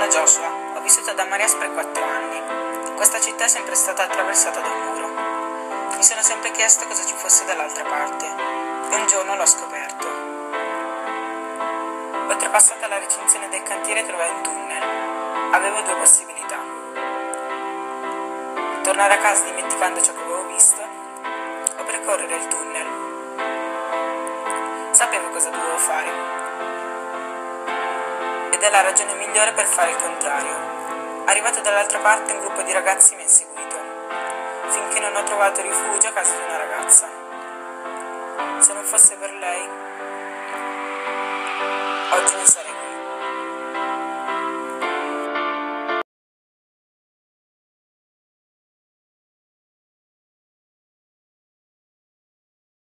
Joshua, ho vissuto ad Amarias per 4 anni. Questa città è sempre stata attraversata da un muro. Mi sono sempre chiesto cosa ci fosse dall'altra parte e un giorno l'ho scoperto. Oltrepassata la recinzione del cantiere trovai un tunnel. Avevo 2 possibilità: tornare a casa dimenticando ciò che avevo visto o percorrere il tunnel. Sapevo cosa dovevo fare. Ed è la ragione migliore per fare il contrario. Arrivato dall'altra parte, un gruppo di ragazzi mi ha inseguito, finché non ho trovato rifugio a casa di una ragazza. Se non fosse per lei, oggi non sarei